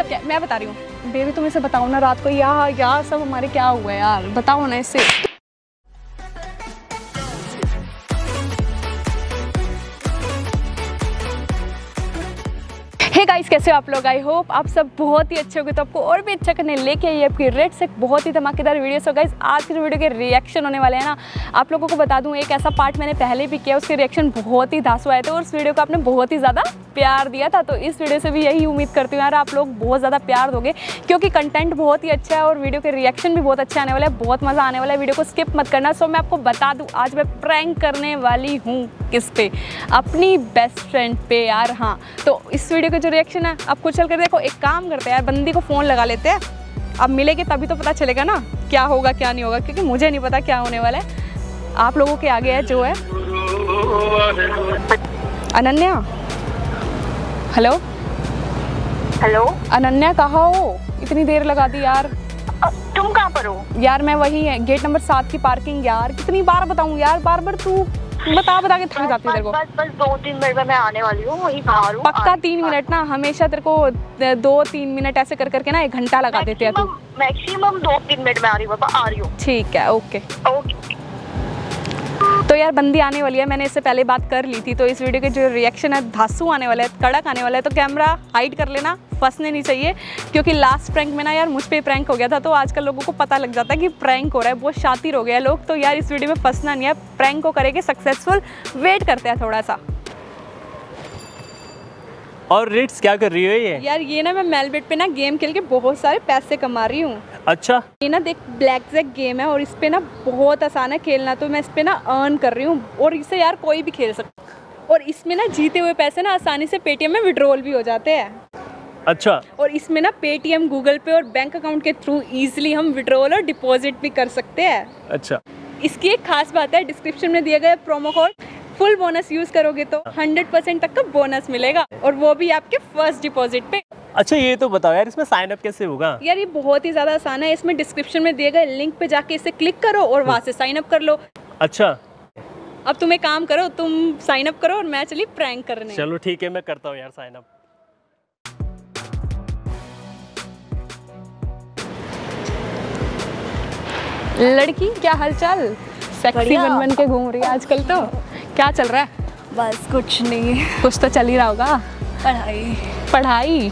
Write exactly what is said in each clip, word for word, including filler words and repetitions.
क्या मैं बता रही हूँ बेबी, तुम इसे बताओ ना रात को यार यार सब हमारे क्या हुआ यार, बताओ ना इससे। हे गाइस, कैसे हो आप लोग? आई होप आप सब बहुत ही अच्छे होंगे। तो आपको और भी अच्छा करने लेके आई आपकी रेड से बहुत ही धमाकेदार वीडियो। सो गाइस, आज की जो वीडियो के रिएक्शन होने वाले हैं ना, आप लोगों को बता दूं एक ऐसा पार्ट मैंने पहले भी किया, उसके रिएक्शन बहुत ही धांसू आए थे और उस वीडियो को आपने बहुत ही ज़्यादा प्यार दिया था। तो इस वीडियो से भी यही उम्मीद करती हूँ यार आप लोग बहुत ज़्यादा प्यार दोगे, क्योंकि कंटेंट बहुत ही अच्छा है और वीडियो के रिएक्शन भी बहुत अच्छे आने वाले हैं, बहुत मज़ा आने वाला है। वीडियो को स्किप मत करना। सो मैं आपको बता दूँ आज मैं प्रैंक करने वाली हूँ किस पे, अपनी बेस्ट फ्रेंड पे यार। हाँ, तो इस वीडियो का जो रिएक्शन है आपको चल कर देखो। एक काम करते हैं यार, बंदी को फ़ोन लगा लेते हैं, अब मिलेंगे तभी तो पता चलेगा ना क्या होगा क्या नहीं होगा, क्योंकि मुझे नहीं पता क्या होने वाला है। आप लोगों के आगे है जो है अनन्या। हेलो हेलो अनन्या, कहाँ हो? इतनी देर लगा दी यार। तुम कहाँ पर हो? यार मैं वही है, गेट नंबर सात की पार्किंग। यार कितनी बार बताऊं यार, बार बार तू बता बता के थक जाती है तेरे को। बस बस दो तीन मिनट में मैं आने वाली हूँ, वही बाहर हूँ। पक्का तीन मिनट ना? हमेशा तेरे को दो तीन मिनट ऐसे कर करके ना एक घंटा लगा देते हैं तू। मैक्सिमम दो तीन मिनट में आ रही हूँ, आ रही हूँ। ठीक है, ओके ओके। तो यार बंदी आने वाली है, मैंने इससे पहले बात कर ली थी। तो इस वीडियो के जो रिएक्शन है धांसू आने वाला है, कड़क आने वाला है। तो कैमरा हाइड कर लेना, फंसने नहीं चाहिए, क्योंकि लास्ट प्रैंक में ना यार मुझ पे प्रैंक हो गया था। तो आजकल लोगों को पता लग जाता है कि प्रैंक हो रहा है, बहुत शातिर हो गया लोग। तो यार इस वीडियो में फंसना नहीं है, प्रैंक को करेंगे सक्सेसफुल। वेट करते हैं थोड़ा सा। और रिट्स क्या कर रही हो ये? यार ये ना मैं मेलबेट पे ना गेम खेल के बहुत सारे पैसे कमा रही हूँ। अच्छा, ये ना देख ब्लैक जैक गेम है और इस पे ना बहुत आसान है खेलना। तो मैं इस पे ना अर्न कर रही हूँ और इसे यार कोई भी खेल सकता है। और इसमें ना जीते हुए पैसे ना आसानी से पेटीएम में विड्रॉल भी हो जाते हैं। अच्छा। और इसमें ना पेटीएम, गूगल पे और बैंक अकाउंट के थ्रू इजीली हम विड्रॉल और डिपॉजिट भी कर सकते हैं। अच्छा। इसकी एक खास बात है, डिस्क्रिप्शन में दिया गया promo code full bonus use करोगे तो हंड्रेड परसेंट तक का बोनस मिलेगा, और वो भी आपके फर्स्ट डिपॉजिट पे। अच्छा, ये तो बताओ यार इसमें साइन अप कैसे होगा? यार ये बहुत ही ज्यादा आसान है। इसमें डिस्क्रिप्शन में दिए गए लिंक पे जाके इसे क्लिक करो और वहाँ से साइन अप कर लो। अच्छा, अब तुम एक काम करो, तुम साइन अप करो और मैं चली प्रैंक करने। चलो ठीक है, मैं करता हूँ यार साइन अप। लड़की क्या हालचाल? सेक्सी बन बन के घूम रही है आजकल। तो क्या चल रहा है? बस कुछ नहीं, कुछ तो चल ही रहा होगा। पढ़ाई पढ़ाई।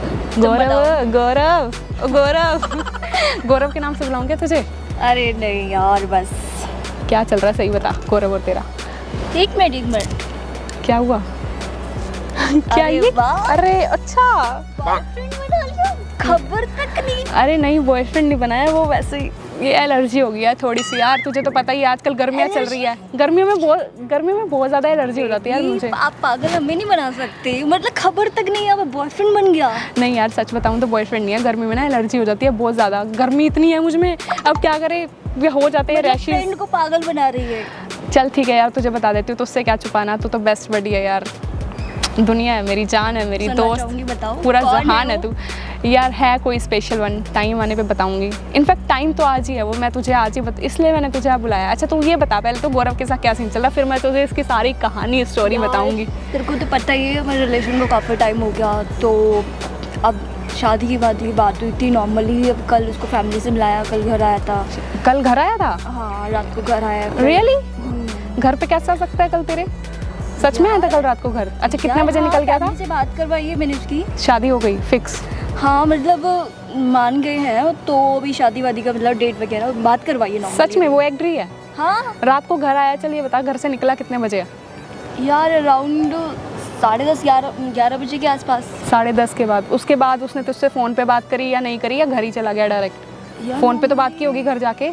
गौरव गौरव गौरव गौरव के नाम से बुलाऊं क्या तुझे? अरे नहीं यार, बस क्या चल रहा है सही बता, गौरव और तेरा? एक मिनट एक मिनट क्या हुआ? क्या अरे ये? वाह। अरे अच्छा, बॉयफ्रेंड बना लिया, खबर तक नहीं। अरे नहीं, बॉयफ्रेंड नहीं बनाया, वो वैसे ही ये एलर्जी हो गई है थोड़ी सी यार। तुझे तो पता ही है आजकल गर्मियाँ चल रही है, गर्मियों में बहुत गर्मियों में बहुत ज़्यादा एलर्जी हो जाती है यार मुझे। आप पागल, हमें नहीं बना सकते, मतलब खबर तक नहीं, अब बॉयफ्रेंड बन गया। नहीं यार सच बताऊँ तो बॉयफ्रेंड नहीं है, गर्मी में ना एलर्जी हो जाती है बहुत ज़्यादा। गर्मी इतनी है मुझ में, अब क्या करे, ये हो जाते हैं रैशेस। फ्रेंड को पागल बना रही है। चल ठीक है यार, तुझे बता देती हूँ, तो उससे क्या छुपाना, तू तो बेस्ट बडी है यार, दुनिया है मेरी, जान है मेरी, दोस्त, पूरा जहान है तू यार। है कोई स्पेशल वन, टाइम आने पे बताऊंगी। इनफैक्ट टाइम तो आज ही है, वो मैं तुझे आज ही बत... इसलिए मैंने तुझे बुलाया। अच्छा तू ये बता पहले तो गौरव के साथ क्या सीन चल रहा, फिर मैं तुझे इसकी सारी कहानी स्टोरी बताऊंगी। तेरे को तो पता ही है हमारे रिलेशन को काफ़ी टाइम हो गया, तो अब शादी की बात की बात हुई थी नॉर्मली। अब कल उसको फैमिली से मिलाया, कल घर आया था। कल घर आया था? हाँ, रात को घर आया। रियली? घर पे कैसे आ सकता है कल तेरे? सच में आया था कल रात को घर? अच्छा, कितने बजे निकल गया था? से बात करवाई है मैंने उसकी, शादी हो गई फिक्स? हाँ, मतलब मान गए हैं, तो अभी शादी वादी का मतलब डेट वगैरह बात करवाई है। सच में वो एग्री है? हाँ। रात को घर आया, चलिए बता घर से निकला कितने बजे? यार अराउंड साढ़े दस ग्यारह ग्यारह बजे के आसपास। साढ़े दस के बाद? उसके बाद उसने तुझसे फ़ोन पे बात करी या नहीं करी, या घर ही चला गया डायरेक्ट? फ़ोन पे तो बात की होगी घर जाके।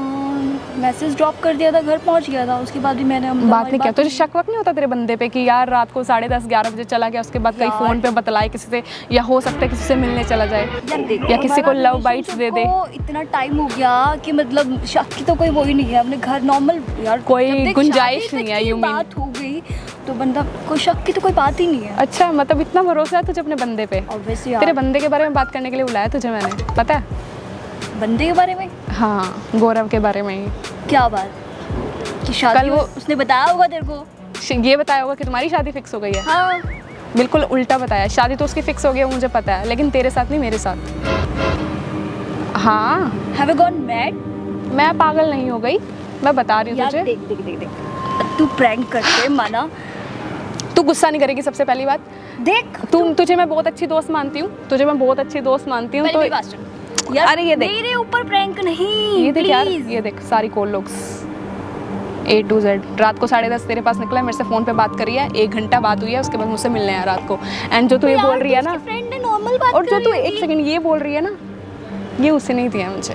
मैसेज ड्रॉप कर दिया था, घर पहुंच गया था, उसके बाद भी मैंने बात नहीं किया। तुझे शक वक नहीं होता तेरे बंदे पे कि यार रात को साढ़े दस ग्यारह बजे चला गया, उसके बाद कहीं फ़ोन पे बतलाए किसी से, या हो सकता है किसी से मिलने चला जाए, या किसी को लव बाइट्स दे दे? इतना टाइम हो गया कि मतलब शक की तो कोई वो ही नहीं है। अपने घर नॉर्मल यार कोई गुंजाइश नहीं है, यू मीन बात हो गई तो बंदा, कोई शक की तो कोई बात ही नहीं है। अच्छा, मतलब इतना भरोसा है तुझे अपने बंदे पे? ऑब्वियसली। तेरे बंदे के बारे में बात करने के लिए बुलाया तुझे मैंने, पता है? बंदे के बारे में? हाँ, गौरव के बारे में ही। क्या बात? कि शादी कल वो उसने बताया होगा तेरे को? ये बताया होगा कि तुम्हारी शादी फिक्स हो गई है? हाँ। बिल्कुल उल्टा बताया। शादी तो उसकी फिक्स हो गई है मुझे पता है, लेकिन तेरे साथ नहीं, मेरे साथ। हाँ। Have you gone mad? मैं पागल नहीं हो गई, मैं बता रही हूँ तुझे। देख देख देख देख तू प्रैंक करके माना। तू गुस्सा नहीं करेगी सबसे पहली बात। देख तू तुझे मैं बहुत अच्छी दोस्त मानती हूँ, तुझे मैं बहुत अच्छी दोस्त मानती हूँ। तो यार अरे ये देख, मेरे ऊपर प्रैंक नहीं, ये देख यार, ये देख सारी call logs A to Z. रात को साढ़े दस तेरे पास निकला, मेरे से फ़ोन पे बात करी है, एक घंटा बात हुई है, उसके बाद मुझसे मिलने आया रात को। एंड जो तू ये बोल रही है ना, फ्रेंड ने नॉर्मल बात और जो तू एक सेकंड ये बोल रही है ना, ये उससे नहीं दिया मुझे।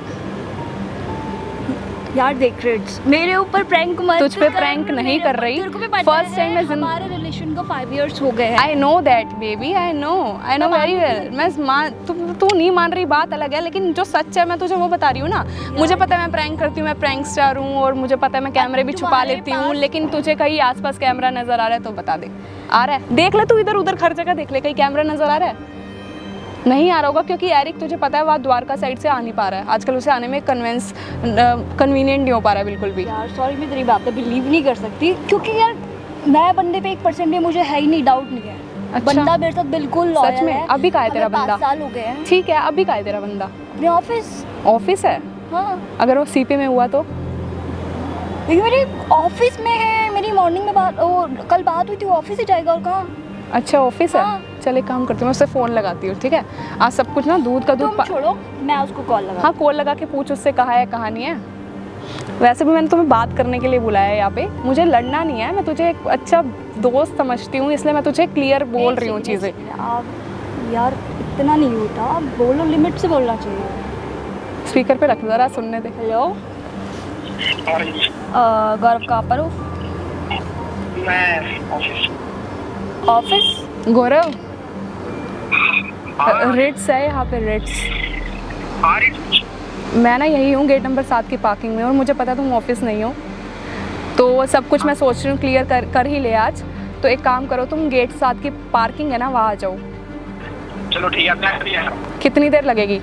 यार देख रेड्स, मेरे ऊपर प्रैंक मत तुझ पे प्रैंक नहीं कर रही। फर्स्ट टाइम मैं हमारे रिलेशन को फाइव इयर्स हो गए हैं। I know that baby, I know I know very well. मैं मान तू तू नहीं मान रही बात अलग है, लेकिन जो सच है मैं तुझे वो बता रही हूँ ना। मुझे पता है मैं प्रैंक करती हूँ, मैं प्रैंक स्टार हूँ, और मुझे पता है मैं कैमरे भी छुपा लेती हूँ, लेकिन तुझे कहीं आसपास कैमरा नजर आ रहा है तो बता दे। आ रहा है? देख ले तू इधर उधर हर जगह देख ले, कहीं कैमरा नजर आ रहा है? नहीं आ रहा होगा, क्योंकि एरिक तुझे पता है वहाँ द्वारका साइड से आ नहीं पा रहा है आजकल, उसे आने में कन्वेंस कन्वीनियंट नहीं हो पा रहा है बिल्कुल भी। यार सॉरी, मैं तेरी बात पे बिलीव नहीं कर सकती, क्योंकि यार मैं बंदे पे एक परसेंट भी मुझे है ही नहीं, डाउट नहीं है। अच्छा? बंदा मेरे साथ बिल्कुल लॉयल सच में है। अभी का है तेरा बंदा? साल हो गए हैं। ठीक है, अभी का है तेरा बंदा? अपने ऑफिस। ऑफिस है? हाँ। अगर वो सीपी में हुआ तो? मेरी ऑफिस में है, मेरी मॉर्निंग में बात, वो कल बात हुई थी, ऑफिस ही जाएगा और कहाँ। अच्छा ऑफिस है। हाँ। चल एक काम करती हूँ, मैं उससे फ़ोन लगाती हूँ, ठीक है? आज सब कुछ ना दूध का दूध छोड़ो, मैं उसको कॉल लगा। हाँ कॉल लगा के पूछ उससे कहाँ है कहाँ नहीं है। वैसे भी मैंने तुम्हें बात करने के लिए बुलाया है यहाँ पे, मुझे लड़ना नहीं है, मैं तुझे एक अच्छा दोस्त समझती हूँ, इसलिए मैं तुझे क्लियर बोल रही हूँ चीज़ें। यार इतना नहीं होता, बोलो, लिमिट से बोलना चाहिए। स्पीकर पे रख दो जरा, सुनने दे। हेलो गौरव, कहाँ पर हो? मैं ऑफिस। ऑफिस? गौरव रेट्स है यहाँ पे, रेट्स। मैं ना यही हूँ गेट नंबर सात की पार्किंग में, और मुझे पता तुम ऑफिस नहीं हो, तो सब कुछ मैं सोच रही हूँ क्लियर कर कर ही ले आज। तो एक काम करो, तुम गेट सात की पार्किंग है ना वहाँ आ जाओ। चलो ठीक है। कितनी देर लगेगी?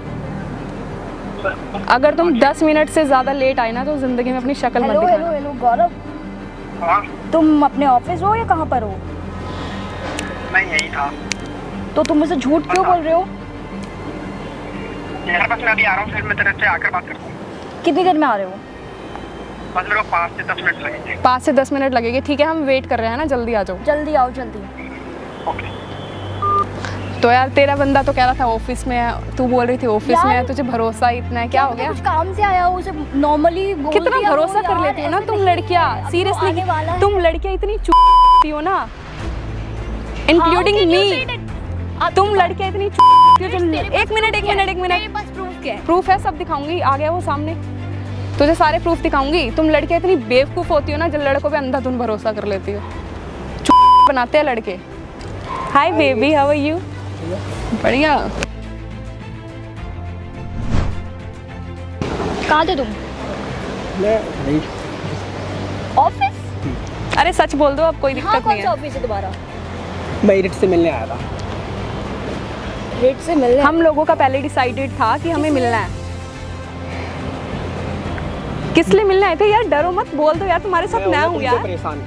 अगर तुम दस मिनट से ज़्यादा लेट आए ना तो ज़िंदगी में अपनी शक्ल मत दिखाना। हेलो हेलो गौरव, तुम अपने ऑफिस हो या कहाँ पर हो? मैं यही था। तो तुम मुझसे झूठ क्यों बोल रहे हो? यार बस मैं अभी आ रहा हूँ, फिर मैं तेरे से आकर बात करता हूँ। कितनी देर में आ रहे हो? बस मेरे को पाँच से दस मिनट लगेंगे। पाँच से दस मिनट लगेंगे, ठीक है, हम वेट कर रहे हैं ना, जल्दी आ जाओ। जल्दी आओ, जल्दी। ओके। तो यार तेरा बंदा तो कह रहा था ऑफिस में है, तू बोल रही थी ऑफिस में है, तुझे भरोसा इतना है, क्या हो गया? कुछ काम से आया हो, उसे नॉर्मली बोल कितना दिया भरोसा हो कर यार, लेती हो ना ऐसे तुम नहीं, लड़कियां, अब तो सीरियसली आने वाला है। तुम लड़कियां इतनी चुपती हो ना, इंक्लूडिंग मी। तुम लड़कियां इतनी चुपती हो जो। एक मिनट एक मिनट एक मिनट, प्रूफ क्या है? प्रूफ है, सब दिखाऊंगी, आ गया वो सामने, तुझे सारे प्रूफ दिखाऊंगी। तुम लड़कियां इतनी बेवकूफ होती हो ना, जो लड़कों पे अंधाधुन भरोसा कर लेती हो, चुप बनाते हैं लड़के। Hi baby, how are you? बढ़िया। कहाँ थे तुम? मैं ऑफिस? अरे सच बोल दो, अब कोई हाँ, दिक्कत कौन नहीं सा है। ऑफिस है तुम्हारा? मैं रेट से मिलने आया था। रेट से मिलने? हम लोगों का पहले डिसाइडेड था कि हमें मिलना है। किस लिए मिलने आए थे यार? डरो मत, बोल दो यार, तुम्हारे साथ मैं हूँ यार। परेशान।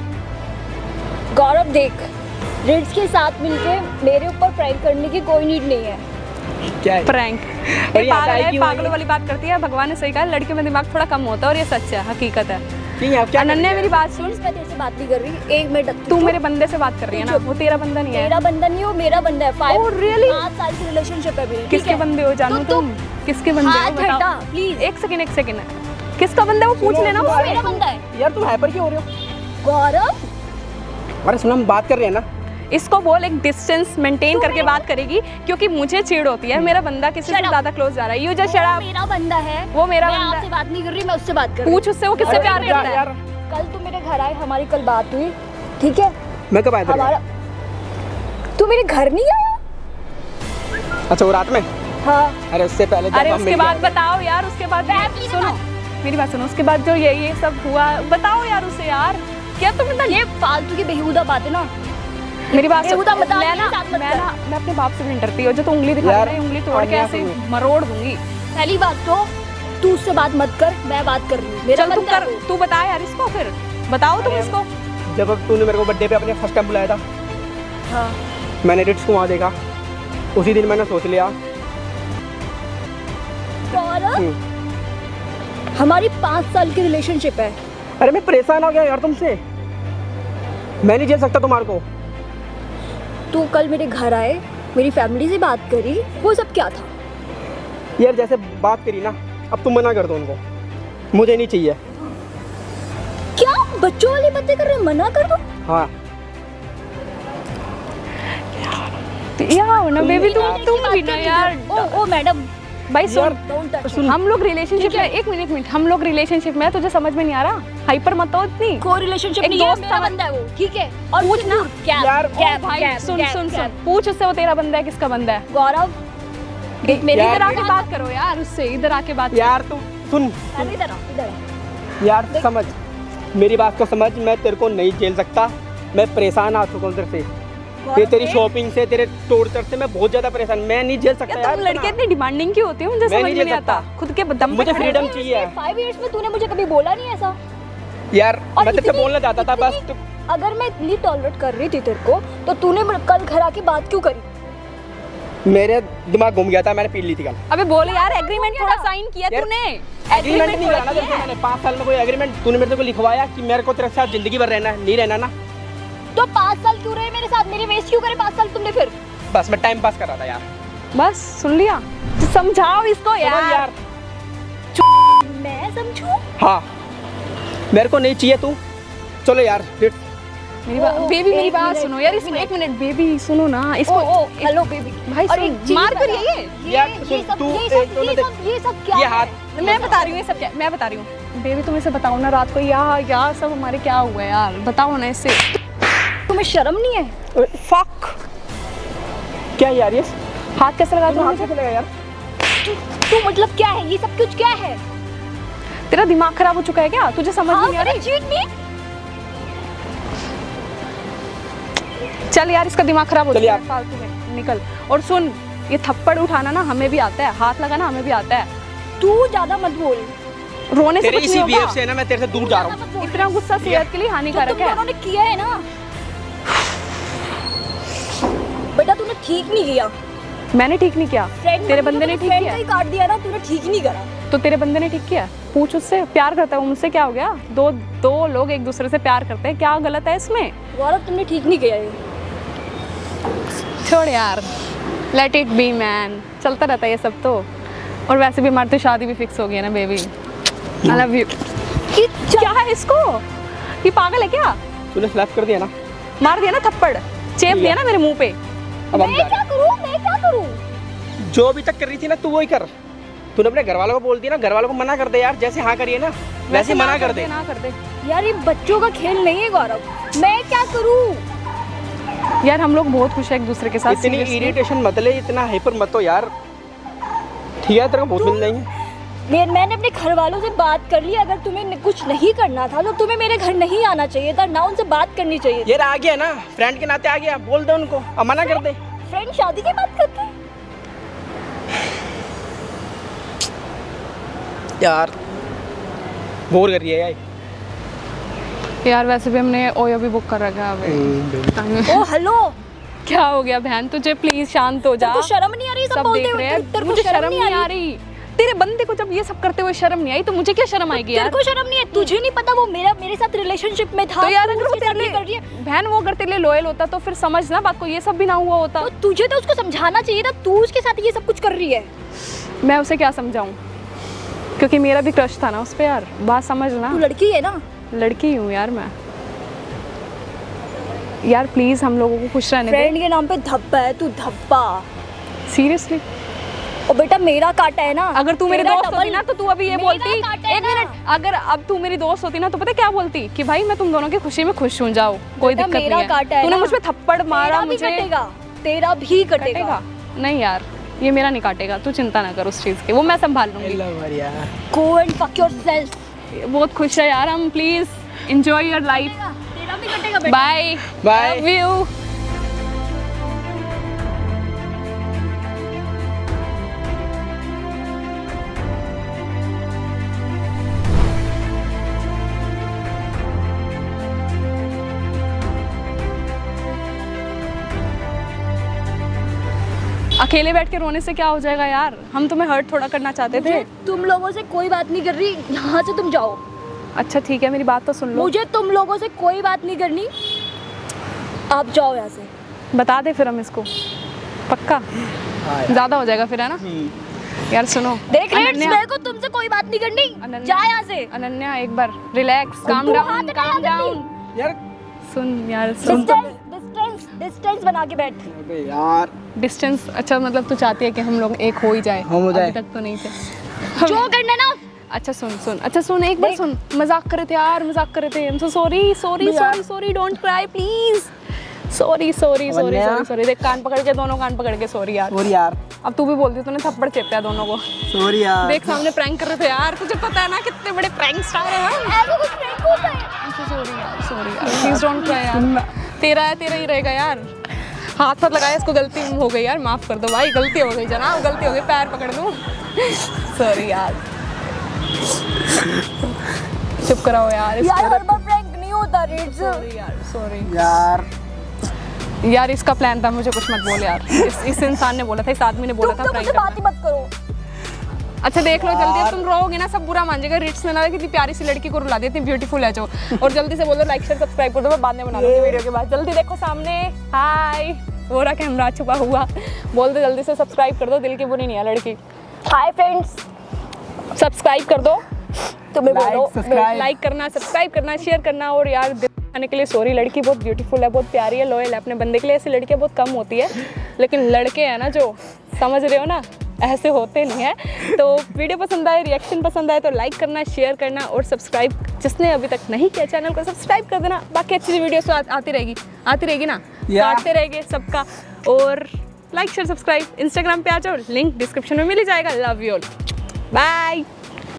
गौरव देख, रेड्स के साथ मिलके मेरे ऊपर प्रैंक करने की कोई नीड नहीं है। क्या है? प्रैंक? और ये पागल आता है है, क्यों पागलों वाली बात करती है। भगवान ने सही कहा, लड़कियों में दिमाग थोड़ा कम होता है, और ये सच है, हकीकत है। नहीं आप क्या अनन्या मेरी बात सुन, मैं तेरे से बात नहीं कर रही, एक मिनट। तू मेरे बंदे से बात कर रही है ना, वो तेरा बंदा नहीं है। मेरा बंदा नहीं हो, मेरा बंदा है। Five Oh, really? पाँच साल की रिलेशनशिप है मेरी। किसके बंदे हो जानू तो तुम? किसके बंदे हो हाथ बताओ? हटा, प्लीज। एक सेकंड एक सेकंड, किसका बंदा है वो पूछ लेना वो उससे। मेरा बंदा है। यार तुम हाइपर क्यों हो रहे हो? गौरव अरे सुनो, हम बात कर रहे हैं ना। इसको बोल एक डिस्टेंस मेंटेन करके बात करेगी, क्योंकि मुझे चिढ़ होती है। मेरा बंदा किसी से ज्यादा क्लोज जा रहा है। You just shut up. मेरा बंदा है, वो मेरा मैं बंदा आपसे बात नहीं कर रही, मैं उससे बात कर रही हूँ। पूछ उससे वो किससे प्यार करता है। यार कल तू मेरे घर आए, हमारी कल बात हुई, ठीक है? मैं कब आया था? हमारा तू मेरे घर नहीं आया? अच्छा वो रात में? हाँ। अरे उससे पहले जब अरे हम उसके मिल बाद गए। बताओ यार, उसके बाद Family से सुनो मेरी बात सुनो, उसके बाद जो ये ये सब हुआ बताओ यार उसे। यार क्या तुम इतना ये फालतू की बेहुदा बात है ना। मेरी बात सुन, बेहुदा मत मैं आके ना साथ मत मैं कर। ना मैं अपने बाप से भी नहीं डरती हूँ। जो तू उंगली दिखा रही यार, है, उंगली तोड़ के अन्या ऐसे सुनो। मरोड़ दूंगी। पहली बात तो तू उससे बात मत कर, मैं बात कर रही हूँ। मेरा चल तू बंदा कर, है वो। तू बता यार इसको, फिर बताओ तुम अरे इसको। जब तूने मेरे को बर्थडे पे अपने फर्स्ट टाइम बुलाया था, हाँ। मैंने रिट्स को वहाँ देखा, उसी दिन मैंने सोच लिया। गौरव, हम्म। हमारी पाँच साल की रिलेशनशिप है। अरे मैं परेशान हो गया यार तुमसे, मैं नहीं झेल सकता तुम्हारे को। तू कल मेरे घर आए, मेरी फैमिली से बात करी, वो सब क्या था? यार जैसे बात करी ना, अब तुम मना कर दो उनको, मुझे नहीं चाहिए। क्या बच्चों वाली बातें कर रहे हो? मना कर दो। हाँ यार ना बेबी, तुम तुम भी ना यार। ओ ओ मैडम, भाई सुन, डोंट टच। हम लोग रिलेशनशिप में, एक मिनट मिनट हम लोग रिलेशनशिप में है, तुझे समझ में नहीं आ रहा? हाइपर मत हो इतनी। कोई रिलेशनशिप एक नहीं है, दोस्त मेरा था। बंदा है वो, ठीक है? और पूछ ना। क्या यार, क्या भाई क्या सुन क्या- सुन क्या? सुन, पूछ उससे वो तेरा बंदा है किसका बंदा है। गौरव, मेरे यार, इधर आके बात करो यार उससे, इधर आके बात यार तुम सुन, अरे इधर आ, इधर आ। यार समझ मेरी बात को समझ, मैं तेरे को नहीं झेल सकता। मैं परेशान आ चुका हूँ तेरे से, ये तेरी शॉपिंग से, तेरे टॉर्चर से मैं बहुत ज्यादा परेशान, मैं नहीं झेल सकता यार। यार तुम लड़के इतना। इतनी डिमांडिंग क्यों होती हो? मुझे मैं समझ नहीं में नहीं झेल आता। सकता। खुद के दम पे मुझे खड़े freedom हो। चाहिए। फाइव इयर्स में तूने मुझे कभी बोला नहीं ऐसा? यार और मैं तेरे से इतनी- बोलना चाहता था बस इतनी- तू- अगर मैं इतनी टॉलरेट कर रही थी तेरे को, तो तूने मेरे- कल घर आके बात क्यों करी? मेरे दिमाग घूम गया था, मैंने पी ली थी कल। अबे बोल यार, एग्रीमेंट थोड़ा साइन किया यार, तूने? एग्रीमेंट नहीं थोड़ा करा ना तेरे से किया है। मैंने, पाँच साल में कोई एग्रीमेंट तूने मेरे को लिखवाया कि मेरे को तेरे साथ जिंदगी भर रहना है, नहीं रहना ना? तो पाँच साल क्यों रहे मेरे साथ? मेरे वेस्ट क्यों करे पाँच साल तुमने फिर? बस मैं टाइम पास कर रहा था यार। बस सुन लिया, तो समझाओ इसको समझ यार। यार, मैं समझूं? हाँ मेरे को नहीं चाहिए तू, चलो यार फिर। मेरी बात, ओ, बेबी मेरी एक बात मिनट, सुनो यार, एक इसमें मिनट। एक मिनट बेबी सुनो ना ओ इसको। Oh hello baby. भाई और सुन, एक चीज़ मार कर बता। ये ये यार, ये सुन, सब तू ये एक सब दोनों ये देख- सब ये सब क्या ये है? हाथ मैं बता रही हूँ ये सब क्या, मैं बता रही हूँ बेबी, तुम इसे बताओ ना रात को यार यार सब हमारे क्या हुआ यार, बताओ ना इससे। तुम्हें शर्म नहीं है? फक, क्या यार ये हाथ कैसे लगा तू हाथ तुमने? कैसे लगा यार? तू मतलब क्या है? ये सब कुछ क्या है? तेरा दिमाग खराब हो चुका है क्या? तुझे समझ हाँ, नहीं आ रही? Cheat me. चल यार, इसका दिमाग खराब हो चल चुका यार। है फालतू में, निकल। और सुन, ये थप्पड़ उठाना ना हमें भी आता है, हाथ लगाना हमें भी आता है। तू ज्यादा मत बोल। रोने से तेरे कुछ इसी नहीं बिहेव होगा। से ना मैं तेरे से दूर जा रहा हूँ। इतना गुस्सा सेहत के लिए जो हानिकारक तुम है। दोनों ने किया है ना, बेटा तूने ठीक नहीं किया। मैंने ठीक नहीं किया, फ्रेंड तेरे बंदे ने ठीक फ्रेंड किया। का ही काट दिया ना, तूने ठीक नहीं करा। तो तेरे बंदे ने ठीक किया? पूछ उससे, प्यार करता है वो मुझसे, क्या हो गया? दो दो लोग एक दूसरे से प्यार करते हैं, क्या गलत है इसमें? गौरव तुमने ठीक नहीं किया ये। छोड़ यार, लेट इट बी मैन, चलता रहता है ये सब तो। और वैसे भी हमारी तो शादी भी फिक्स हो गई है ना बेबी। I love you. कि क्या है इसको? ये पागल है क्या? तूने स्लैप कर दिया ना, मार दिया ना थप्पड़, चेप दिया ना मेरे मुंह पे। अब हम मैं जा क्या करूं? मैं क्या करूं? रहे हैं। जो अभी तक कर रही थी ना तू वही कर। तूने अपने घर वालों को बोल दिया ना, घर वालों को मना कर दे यार, जैसे हाँ करिए ना वैसे ना मना कर दे। ना कर दे यार ये बच्चों का खेल नहीं है गौरव, मैं क्या करूं? यार, हम लोग बहुत खुश है एक दूसरे के साथ। इतनी seriously। इरिटेशन मत ले, इतना हाइपर मत हो यार, ठीक है? तेरे को बहुत मिल जाएंगे। मैं, मैंने अपने घर वालों से बात कर ली, अगर तुम्हें न- कुछ नहीं करना था तो तुम्हें मेरे घर नहीं आना चाहिए था ना, उनसे बात करनी चाहिए। यार आ गया ना, फ्रेंड के नाते आ गया, बोल दे उनको, अब मना कर दे। फ्रेंड शादी की बात करते हैं? यार बोर कर रही है यार। यार वैसे भी हमने ओयो भी बुक कर रखा है अबे। ओ हेलो, क्या हो गया बहन तुझे? प्लीज शांत हो जा। तेरे को शर्म नहीं आ रही सब सब बोलते देख हुए? रहे हैं, तेरे को मुझे शर्म नहीं आ रही? तेरे बंदे को जब ये सब करते हुए शर्म नहीं आई तो मुझे क्या शर्म आएगी तेरे यार? को शर्म नहीं है? तुझे नहीं पता वो मेरा मेरे साथ रिलेशनशिप में था? तो यार तू अगर वो उसके साथ तेरे ये कर रही है, लिए बहन, वो अगर तेरे लिए लॉयल होता तो फिर समझ ना बात को, ये सब भी ना हुआ होता। तो तुझे तो उसको समझाना चाहिए था, तू उसके साथ ये सब कुछ कर रही है। मैं उसे क्या समझाऊं, क्योंकि मेरा भी क्रश था ना उस पे यार, बात समझ ना। तू लड़की है ना? लड़की हूँ यार मैं। यार प्लीज हम लोगों को खुश रहने दे। फ्रेंड के नाम पे धब्बा है तू, धब्बा। सीरियसली, और बेटा मेरा काटा है ना। अगर तू मेरे तेरा दोस्त डबल- होती ना तो तू अभी ये मेरा बोलती। काटा है एक ना। मिनट, अगर अब तू मेरी दोस्त होती ना तो पता क्या बोलती कि भाई मैं तुम दोनों की खुशी में खुश हूँ, जाओ कोई बेटा, दिक्कत मेरा नहीं काटा है। है तूने ना। मुझ पे थप्पड़ मारा, तेरा भी मुझे कटेगा, तेरा भी कटेगा। कटेगा। नहीं यार, ये मेरा नहीं काटेगा, तू चिंता ना कर उस चीज की, वो मैं संभाल लूंगी। Go and fuck yourself। बहुत खुश है यार हम, प्लीज एंजॉय योर लाइफ। तेरा भी कटेगा बेटा। Bye Bye. Love you. अकेले बैठ के रोने से क्या हो जाएगा यार, हम तुम्हें हर्ट थोड़ा करना चाहते थे। तुम लोगों से कोई बात नहीं कर रही, यहाँ से तुम जाओ। अच्छा ठीक है, मेरी बात तो सुन लो। मुझे तुम लोगों से कोई बात नहीं करनी, आप जाओ यहाँ से। बता दे फिर हम इसको, पक्का ज़्यादा हो जाएगा फिर, है ना यार। सुनो देख रेट्स, मेरे को तुमसे कोई बात नहीं करनी, जा यहाँ से। अनन्या एक बार relax, calm down, calm down यार। सुन यार, सुन। डिस्टेंस डिस्टेंस बना के बैठ। अबे यार डिस्टेंस, अच्छा मतलब तू चाहती है कि हम लोग एक हो ही जाए? हम हो जाए। अभी तक तो नहीं थे। जो करना ना। अच्छा सुन सुन, अच्छा सुन, एक बार सुन, मजाक कर रहे थे यार, मजाक कर रहे थे। I'm so sorry, sorry, sorry, sorry, don't cry please. Sorry sorry sorry sorry sorry. देख कान पकड़ के, दोनों कान पकड़ के सॉरी यार। सॉरी यार। अब तू भी बोलती, तूने थप्पड़ चेपता है दोनों को। सॉरी यार। देख सामने प्रैंक कर रहे थे यार, तुझे पता है ना कितने बड़े प्रैंक स्टार हैं हम। ऐसा कुछ प्रैंक होता है। सॉरी यार, सॉरी यार, प्लीज डोंट क्राई यार। तेरा है, तेरा ही रहेगा यार। हाथ हाथ लगाया, इसको गलती हो गई यार, माफ कर दो भाई, गलती हो गई जनाब, गलती हो गई, पैर पकड़ दूं। सॉरी यार, चुप कराओ यार। यार हर बार प्रैंक नहीं होता रेट्स। सॉरी यार, सॉरी यार। यार इसका प्लान था, मुझे कुछ मत बोल यार। इस, इस इंसान ने बोला था, इस आदमी ने बोला था तुम प्रैंक मुझसे बात ही मत करो। अच्छा देख लो जल्दी, अब तुम रोओगे ना सब बुरा मान जाएगा। रिट्स ने ना कितनी प्यारी सी लड़की को रुला दी, इतनी ब्यूटीफुल है जो। और जल्दी से बोल दो लाइक शेयर सब्सक्राइब कर दो, मैं बाद में बना दूंगी वीडियो के बाद। जल्दी देखो सामने, हाय, वो रहा कैमरा छुपा हुआ। बोल दो जल्दी से सब्सक्राइब कर दो, दिल की बुरी नहीं है लड़की। हाय फ्रेंड्स, सब्सक्राइब कर दो, तुम्हें बोलो subscribe। लाइक करना, सब्सक्राइब करना, शेयर करना। और यार आने के लिए सॉरी, लड़की बहुत ब्यूटीफुल है, बहुत प्यारी है, लॉयल है अपने बंदे के लिए। ऐसी लड़कियां बहुत कम होती है, लेकिन लड़के हैं ना जो, समझ रहे हो ना, ऐसे होते नहीं है। तो वीडियो पसंद आए, रिएक्शन पसंद आए तो लाइक करना, शेयर करना और सब्सक्राइब जिसने अभी तक नहीं किया चैनल को सब्सक्राइब कर देना। बाकी अच्छी वीडियोस तो आ, आती रहेगी आती रहेगी ना, काटते रहेंगे सबका। और लाइक शेयर सब्सक्राइब, इंस्टाग्राम पे आ जाओ, लिंक डिस्क्रिप्शन में मिल ही जाएगा। Love you all, bye.